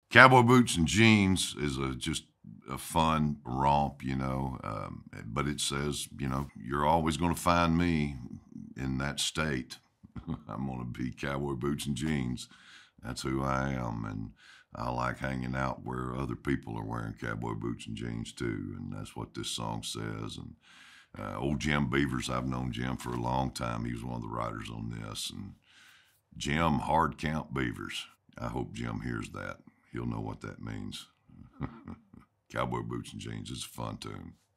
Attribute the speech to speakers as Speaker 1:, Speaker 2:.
Speaker 1: Cowboy Boots and Jeans is just a fun romp, but it says, you're always going to find me in that state. I'm going to be Cowboy Boots and Jeans. That's who I am. And I like hanging out where other people are wearing cowboy boots and jeans too. And that's what this song says. And old Jim Beavers, I've known Jim for a long time. He was one of the writers on this. And Jim Hard Count Beavers. I hope Jim hears that. He'll know what that means. Cowboy Boots and Jeans is a fun tune.